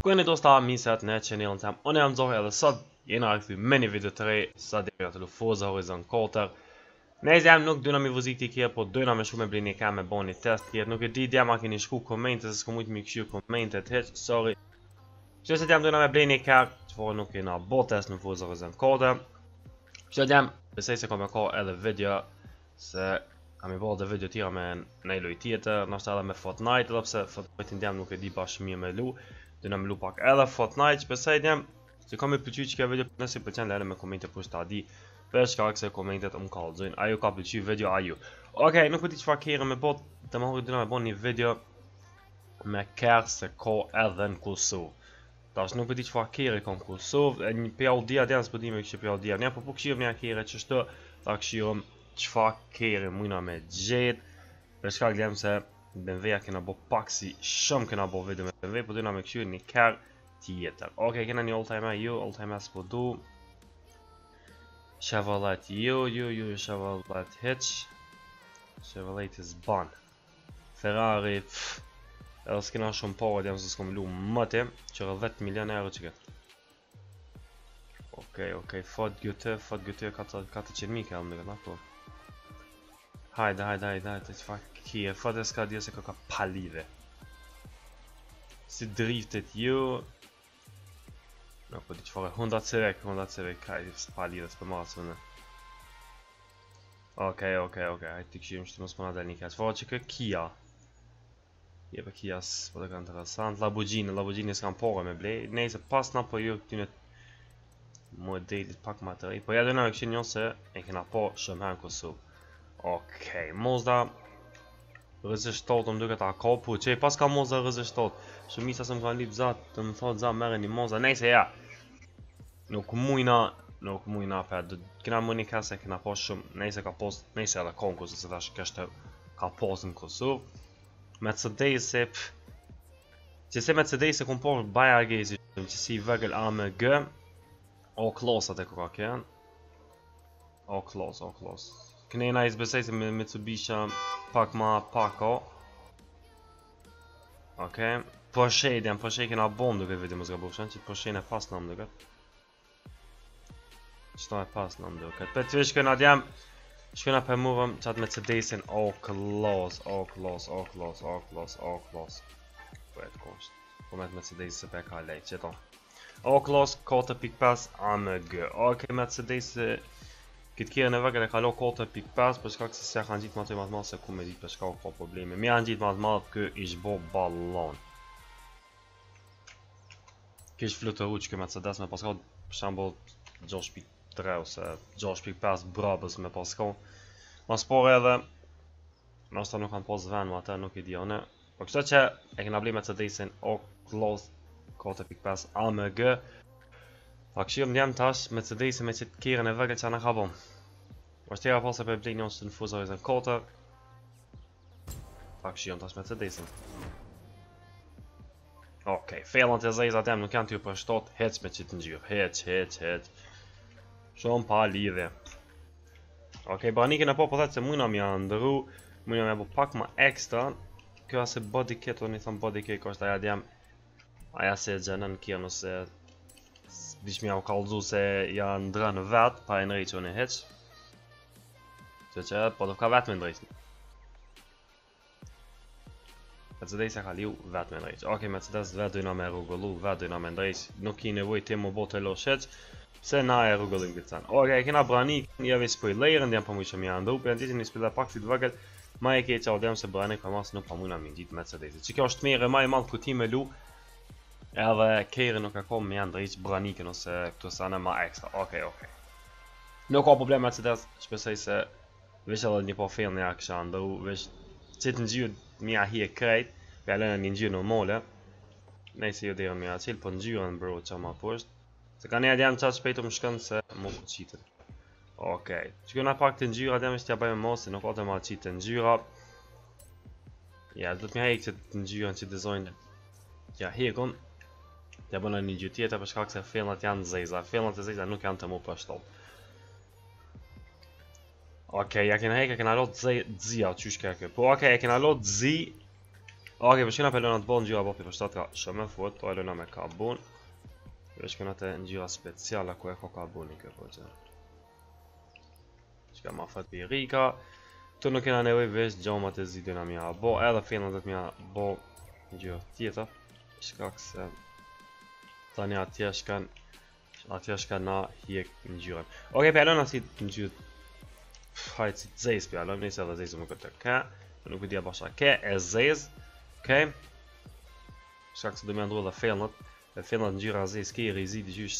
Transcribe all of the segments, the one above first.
Quindi då sta misat në channelin tim. Unë jam Zohri edhe sot jena rikthyer me një video të re sa deri te Forza Horizon 4. Ne jam nuk dyna me voziti kia, po dyna me shku me blini ka me bani test kia. Nuk e di dia ma keni shku komente se s'kom mujt me këshir komentet hiç, sorry. Që se jam dyna me blini ka, çfarë nuk kena bë test në Forza Horizon 4. Që jam besoj se kam ka edhe video se kam i bërë dhe video tjera me në lojë tjetër, nështë edhe me Fortnite, edhe pse Fortnite jam nuk e di bashkë mirë me lu. Dyna me lu pak edhe Fortnite, që besoj jam se kam i pëlqyer që kjo video, nëse pëlqen lëre me komente për ta di. Për shkak se komentet më kallëzojnë, ajo ka pëlqyer video ajo. Okej, nuk e di çfarë kërë me bot, të më dyna me bën një video me kërë se ka edhe në Kosovë. Tash nuk e di çfarë kërë ka në Kosovë, një PLD janë s'po di me këshir PLD, ne po këshirëm një kërë çështë, ta këshirëm çfarë kërë mujna me gjetë. Për shkak jam se BMW-ja kena bo pak si shumë kena bo video me BMW, po dyna me këshirë një kërë tjetër. Okej, kena një oldtimer ju, oldtimer s'po du. Chevrolet Chevrolet Hitch. Chevrolet is ban. Ferrari, edhe s'kena shumë parë, jam se s'kom lu mëte, që 10 milion euro që këtë. Okej, Ford GT 400.000 ka më këtë, po. Hajde, që fa kje, Ford s'ka dhja se ka palive. Si driftet ju. Nuk po di çfarë, Honda Civic, ka i palive s'po marrë së në. Okej, hajtë të këshirëm që të mos përna del një kështë. Farë që kë Kia. Jepe Kia s'po të ka interesant. Lamborghini s'kam pore me blej. Nejse pas na po ju këtyne modelit pak ma të rej. Po ja dojna me këshirë njën se e kena po shumë herë në Kosovë. Okej, Mazda RZ7 më duket a kapu, që pas ka Mazda RZ7. Shumica se më kanë lip zatë, të më thotë za mere një Mazda, nejse ja. Nuk mujna për, kena më një kase kena pas shumë, nejse ka pas, nejse edhe konkurs, se tash kështë ka pas në Kosovë. Mercedes e që se Mercedes e kom pas baja gezi, që si vegël AMG, o klasat e ka kënë. O klas. Kënejna i zbesej se me Mitsubishi pak ma pako. Okej. Porsche kena bom duke video më zgabushen, që Porsche në pas në më duket. Qëta e pas në më duket. Për të shkëna djem, shkëna për muvëm qatë Mercedesin o klas. Po e të kosht. Po me të Mercedes se për ka lejt, qëta. O klas 4.5 AMG. Okej, Mercedes këtë kjerë në vegën e kalo 4.5 për shkak se se kanë gjitë matë madhë se ku me ditë për shkak ka probleme. Mi kanë gjitë madhë kë ish bo ballon. Kish flutëru që kë Mercedes me paska për shambull 6.3 ose 6.5 brabës me paska. Mas por edhe, nështë ta nuk kanë pas ven më atë, nuk i dione. Po kështë që e kena bli Mercedesin o klos 4.5 AMG. Ta këshirëm njëm tash Mercedes me qëtë kjerën e vegët që anë ka bom. Është tjera pas e për blej njën që në Forza Horizon 4. Ta këshirëm tash Mercedesin. Okej, felon të zezat jem nuk janë t'ju për shtot, heq me qëtë njërë, heq. Shumë pa lidhe. Okej, branikin e po përthet se mujna mi janë ndëru, mujna mi e bu pak ma ekstra. Kjo asë body kit, unë i thëmë body kit, kështë aja djem, aja se gjenën kjerë nëse dish mi au kallëzu se janë ndrënë vetë, pa e nërejtë që unë e heq. Që po do ka vetë me ndrejtë. Mercedes e ka liu vetë me ndrejtë. Okej, Mercedes vetë dojna me rrugullu, vetë dojna me ndrejtë. Nuk ki nevoj ti mu bote lo sheq, se na e rrugullim këtë sen. Okej, kena branik, njëve spoilerën, djem për mu që mi janë ndru, për në ditë një spoiler pak si të vëgët, ma e ke që odem se branik për masë nuk pa mujna mi gjitë Mercedes. Që kjo është mere ma i madhë kuti me lu, edhe kejre nuk e kom me janë drejtë branikin ose këtu sane ma ekstra. Okej. Nuk ka problem Mercedes, shpesej se vesh edhe një po fejl një kësha ndëru, vesh qitë në gjyrë mja hi e krejt, për alene një gjyrë normale. Nejse jo dhe jo mja qilë, po në gjyrën bro që ma poshtë. Se ka një adjem qatë shpejtu më shkënë se mu ku qitën. Okej, që këna pak të në gjyrë adjem është tja bëjmë mos, se nuk ote ma qitë në gjyra. Ja, do të mja hejkë që në gjyrën që dizojnë. Ja, hekun. Ja bëna një gjë tjetër për shkak se fellnat janë zeza. Fellnat e zeza nuk janë të mu për shtop. Okej, ja kena hek, e kena lot zia, qysh ka kjo. Po okej, e kena lot zi Okej, vi ska pelona ett bon gjyra borti për shtatra shumë fort, o e lëna me karbon. Vi ska atë ngjyra speciale ku e ka karbonin kjo po gjë. Ska ma fat pirika. Tu nuk kena nevojë veç gjamat e zidina mja bo, edhe fillon do të mja bo ngjyrë tjetër. Shkak se tani atje shkan na hiek ngjyrën. Okej, pelona si ngjyrë. Hajde si zez pelon, nëse edhe zez më këtë ka. Nuk e dia bashkë ke e zez. Okej. Shkak se do më ndrua dhe fillon. E fillon ngjyra zez ke i rizit gjysh.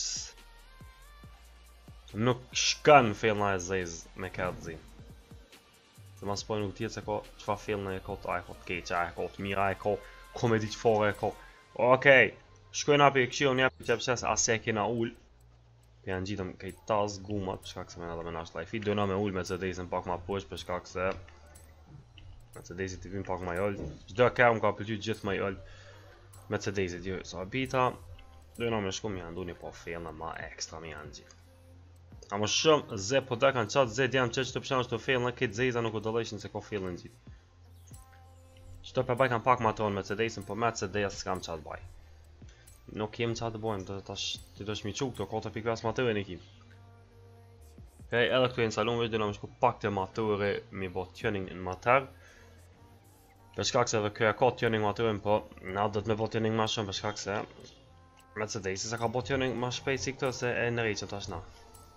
Nuk shkan fillon e zez me kardzi. Se ma spoj nuk tjetë se ko qëfa fillon e ko të a e ko të keqa, a e ko të mira, e ko komedi qëfore, e ko. Okej. Shkojnë api e këshio një api që pëses ase e kena ull. Për janë gjitëm kejt tas gumat për shkak se me në dhe me nash lajfi. Dojna me ull Mercedesin pak ma posh për shkak se Mercedesit i vim pak ma joll. Gjdo kërë më ka pëlqy gjithë ma joll Mercedesit jo sa bita. Dojna me shku me janë du një po fillna ma ekstra me janë gjithë. A më shumë ze po da kanë qatë ze jam që të përshanë është të fillna këtë zeza nuk u dëlejshin se ko fillin gjithë. Qëto për baj kanë pak ma tonë Mercedesin, po Mercedes s'kam qatë baj. Nuk jem qatë të bojmë, të do shmi quk, të 4.5 matëre në kim. Okej, edhe këtu e në salon veç dhe në më shku pak të matëre mi bo tuning në matër. Për shkak se dhe kjo e ka tuning matëren, po na do të me bo tuning ma shumë për shkak se Mercedesis e ka bo tuning ma shpejt si këto se e në rejqën tash na.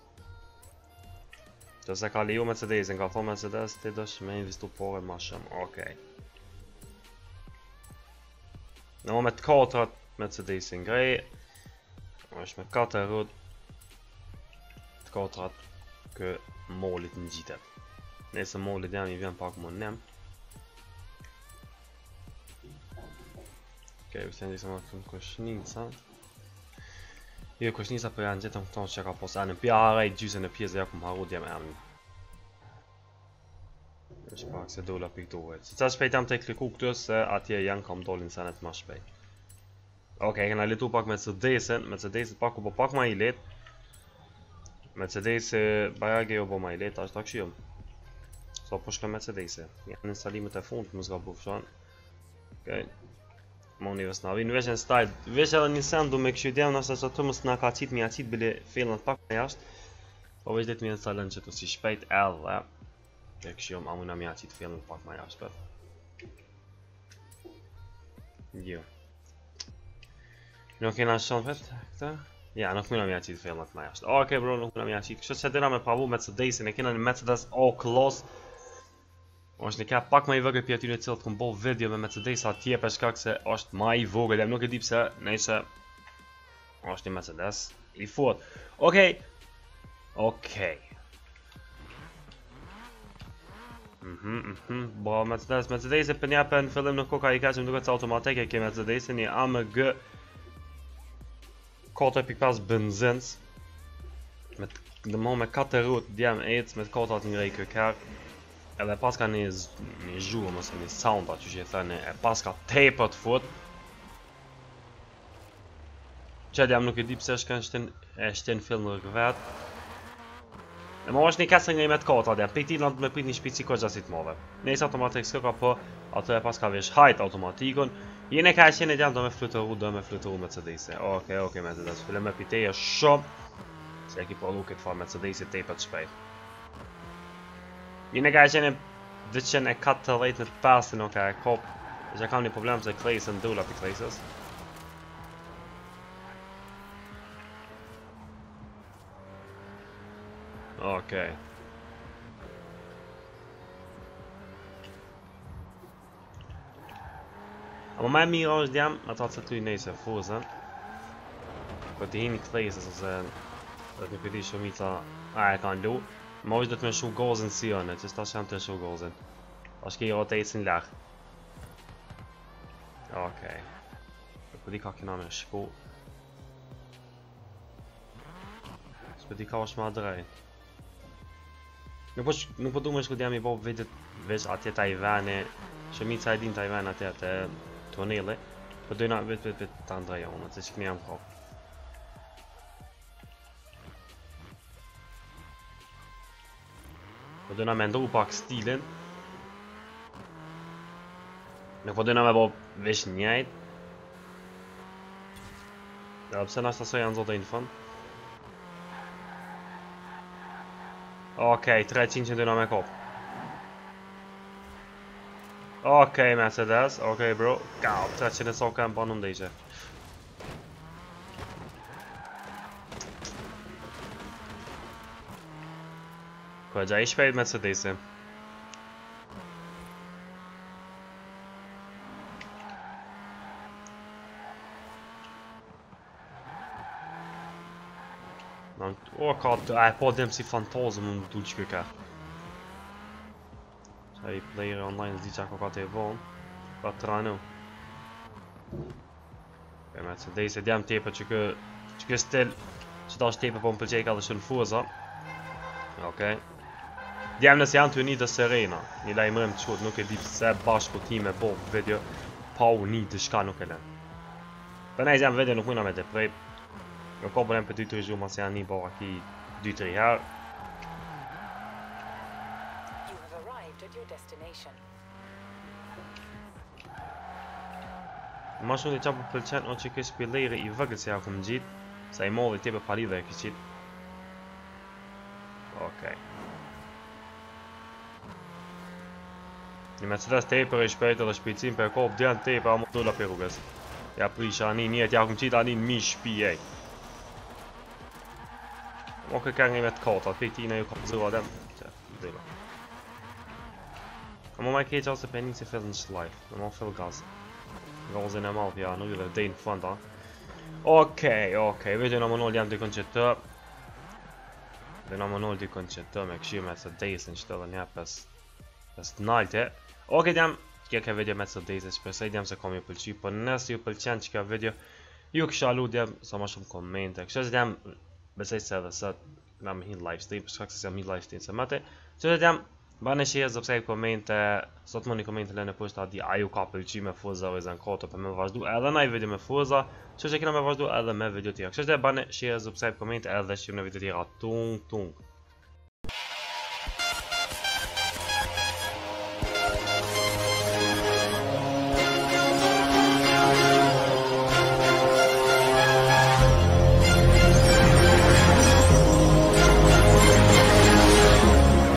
Të se ka liju Mercedesin, ka thonë Mercedes të do shme investu pore ma shumë, okej. Në moment 4 Mercedesin grej, është me 4 rrët të 4 kë mollit në gjitet. Nëse mollit jam i vjen pak më nem. Okej, u të ndisë më të në këshnica. Jo, këshnica për janë gjithëm këtonë që ka posë anën. Pja haraj gjysën e pjesë dhe ja ku më haru djem anën. është pak se dola piktuhet. Se qa shpejt jam të e kliku këtë se atje janë kam dolin senet ma shpejt. Okej, kena letu pak Mercedesin, Mercedesit pak u bo pak ma i let. Mercedesit bajage jo bo ma i let, ashtë ta këshion. So po shka Mercedesit, janë instalimet e fund, më zga bufshan. Okej. Më unë i vës navin, veç në style, veç edhe një sen du me këshu djem, nështë që të mës nga ka qit, mi a qit bile fillën pak ma jashtë. Po veç det mi instalen që të si shpejt edhe. Dhe këshion, a muna mi a qit fillën pak ma jashtë. Jo. Nuk kena shumë vet këta? Ja, nuk muna mi a qitë filmat ma jashtë. Okej bro, nuk muna mi a qitë. Kështë që dina me pravu Mercedesin, e kena një Mercedes O-Class. është një ka pak ma i vëgër për aty në cilët këm bo video me Mercedes atje për shkak se është ma i vogël. Nuk e di pse, nëjse është një Mercedes i fort. Okej. Okej. Bo, Mercedes për një për në fillim nuk ko ka i ka që më duket se automatike ke Mercedesin, një AMG 4.5 benzins me 4 rrut djem ec me 4 të ngrej kërkar edhe pas ka një zhurë mëse një sounda që që e thënë e pas ka taper të fut që djem nuk e di pse shten film në rëkëvet e më është një kasë ngrej me të 4 djem pe ti me prit një shpici ko gjasit move nëjse automatik s'ka po ato e pas ka vesh hajt automatikon jene ka qene djem do me flutëru Mercedesi. Okej, Mercedes. Fillem me piteje shumë. Se e ki po luke këfa Mercedesi tejpët shpejt. Jene ka qene 240 në 5 nuk ka e kop. E që kam një problem se klejsën dula për klejsës. Okej. Ama ma e mirë është djam, ata të të nejse fuzën. Po t'i hinë klejsës ose dhe t'mi përdi shumica a e kanë lu. Ma është dhe t'me shu gozën si jone, që s'ta shem të shu gozën. Ashtë ki rotatesin lak. Okej. Po di ka kena me shku. S'po di ka është ma drejt. Nuk po du me shku djam i bo videt veç atje Tajvani. Shumica e din Tajvani atje atë tuneli, po dojna vetë të ndreja unë, se që këni jam kop. Po dojna me ndohu pak stilin. Nuk po dojna me bo vesh njajt. Ja, pse na stasoj janë zote në fund. Okej, 300 që dojna me kop. Okej, Mercedes, okej bro. Kao, 300 e soka më panu ndejqe. Ko e gja i shpejt Mercedesi. O, ka të... A, po dem si fantazëm më dul që ka. Qa i player online zdi qa ka të e vonë. Pa të ranu. E Mercedes e djem tepe që kë stil që ta është tepe po më pëlqej ka dhe shënë fuza. Okej. Djem nëse janë të unit dhe Serena. Një lajmërim të qut, nuk e di pëse bashku ti me bo video pa unit dhe shka nuk e len. Për nej zem video nuk mujna me të prej. Nuk ka problem për 2-3 zhumë asë janë një bo aki 2-3 herë. Ma shumë të qa për pëlqen o që kësh pilejre i vëgët se ja ku më gjitë. Sa i molli tje për palive e kësh qitë. Okej. Një Mercedes tepër e shpejtë dhe shpejtësim për kopë djenë tepër a më dolla për rrugës. Ja prisha ani njetë ja ku më qitë ani në mi shpijej. Okej, ka nga me të kota, për tina ju ka pëzua dem. Që, dhima. Më ma keqa ose për një si fill në shlajf, në ma fill gaz. Gazin e malë pja, nuk dhe dhejnë në fënda. Okej, video në më nëllë jam dikon që të. Dhe në më nëllë dikon që të me këshirë me të desin që të dhe një pes të nalte. Okej, jam, kje ke video me të desin, shpesej jam se kom ju pëlqy, për nësë ju pëlqen që ka video, ju kësha ludjem sa ma shumë komente. Kështë jam besej se edhe sot nga më hinë live stream, për shkak se jam hinë live stream se mëte. Që të jam, bane shirë, subscribe, komente, sot më një komente le në poshtë adi a ju ka pëlqy me Forza Horizon 4 për me vazhdu edhe na i video me Forza, që që kena me vazhdu edhe me video tjera. Kështë që bane shirë, subscribe, komente edhe shirë në video tjera tung.